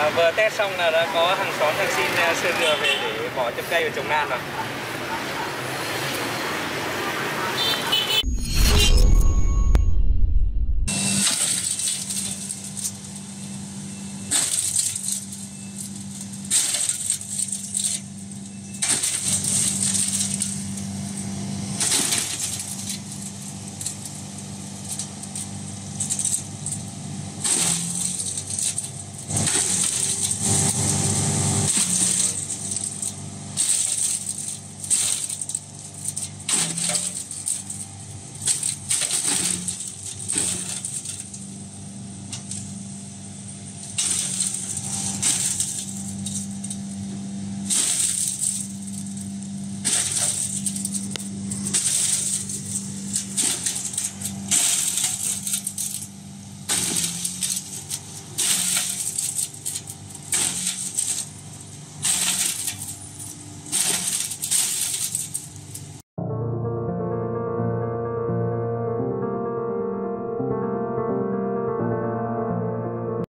Vừa test xong là đã có hàng xóm đang xin sơ dừa về để bỏ trong cây và trồng lan rồi.